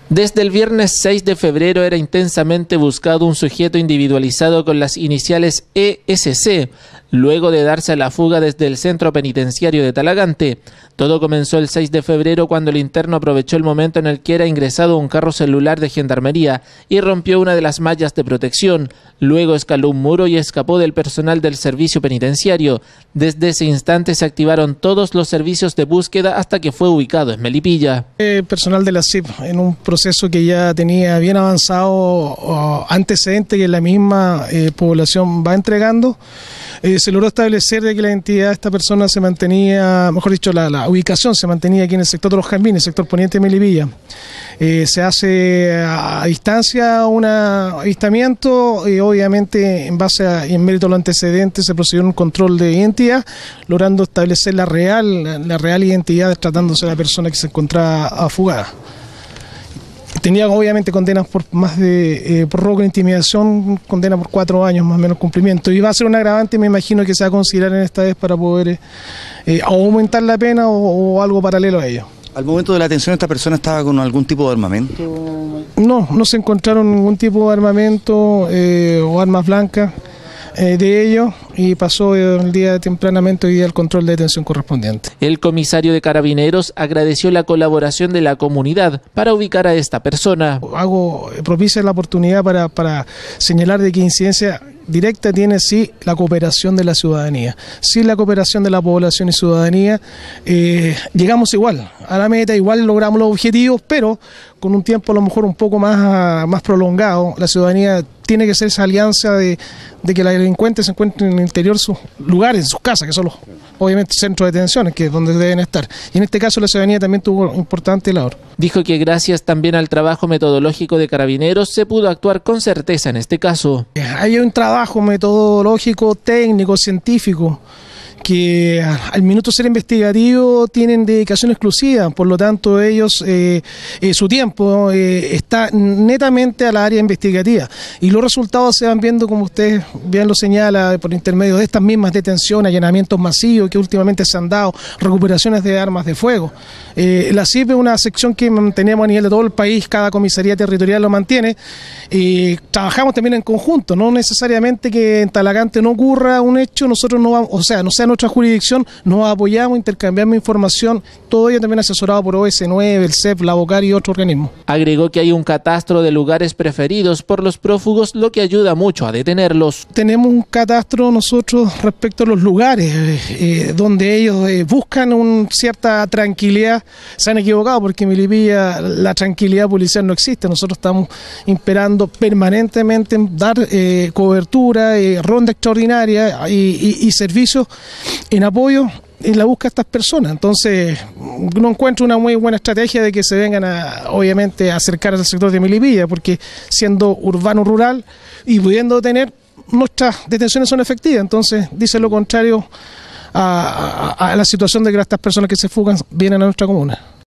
Desde el viernes 6 de febrero era intensamente buscado un sujeto individualizado con las iniciales ESC, luego de darse a la fuga desde el centro penitenciario de Talagante. Todo comenzó el 6 de febrero cuando el interno aprovechó el momento en el que era ingresado a un carro celular de gendarmería y rompió una de las mallas de protección. Luego escaló un muro y escapó del personal del servicio penitenciario. Desde ese instante se activaron todos los servicios de búsqueda hasta que fue ubicado en Melipilla. Personal de la CIP, en un proceso que ya tenía bien avanzado antecedente que la misma población va entregando, se logró establecer de que la identidad de esta persona se mantenía, mejor dicho, la ubicación se mantenía aquí en el sector de los Jazmines, sector poniente de Melipilla. Se hace a distancia un avistamiento y obviamente en base y en mérito a los antecedentes se procedió a un control de identidad, logrando establecer la real identidad tratándose de la persona que se encontraba fugada. Tenía obviamente condenas por más de por robo con intimidación, condena por 4 años más o menos cumplimiento, y va a ser un agravante, me imagino que se va a considerar en esta vez para poder aumentar la pena o algo paralelo a ello. ¿Al momento de la detención esta persona estaba con algún tipo de armamento? No se encontraron ningún tipo de armamento o armas blancas de ellos, y pasó el día tempranamente hoy día el control de detención correspondiente. El comisario de Carabineros agradeció la colaboración de la comunidad para ubicar a esta persona. Propicia la oportunidad para señalar de qué incidencia directa tiene sí la cooperación de la ciudadanía. Sin la cooperación de la población y ciudadanía llegamos igual a la meta, igual logramos los objetivos, pero con un tiempo a lo mejor un poco más prolongado. La ciudadanía tiene que ser esa alianza de que los delincuentes se encuentren en el interior de sus lugares, en sus casas, que son los, obviamente, centros de detención, que es donde deben estar. Y en este caso la ciudadanía también tuvo importante labor. Dijo que gracias también al trabajo metodológico de Carabineros se pudo actuar con certeza en este caso. Hay un trabajo metodológico, técnico, científico, que al minuto ser investigativo tienen dedicación exclusiva, por lo tanto ellos, su tiempo está netamente a la área investigativa y los resultados se van viendo, como usted bien lo señala, por intermedio de estas mismas detenciones, allanamientos masivos que últimamente se han dado, recuperaciones de armas de fuego. La CIP es una sección que mantenemos a nivel de todo el país, cada comisaría territorial lo mantiene, y trabajamos también en conjunto, no necesariamente que en Talagante no ocurra un hecho, nosotros no vamos, no sea nuestra jurisdicción, nos apoyamos, intercambiamos información, todo ello también asesorado por OS9, el CEP, la Bocar y otros organismos. Agregó que hay un catastro de lugares preferidos por los prófugos, lo que ayuda mucho a detenerlos. Tenemos un catastro nosotros respecto a los lugares donde ellos buscan cierta tranquilidad. Se han equivocado porque en Melipilla la tranquilidad policial no existe. Nosotros estamos imperando permanentemente en dar cobertura, ronda extraordinaria y servicios en apoyo en la búsqueda de estas personas. Entonces no encuentro una muy buena estrategia de que se vengan obviamente a acercar al sector de Melipilla, porque siendo urbano rural y pudiendo tener, nuestras detenciones son efectivas. Entonces dice lo contrario a la situación de que estas personas que se fugan vienen a nuestra comuna.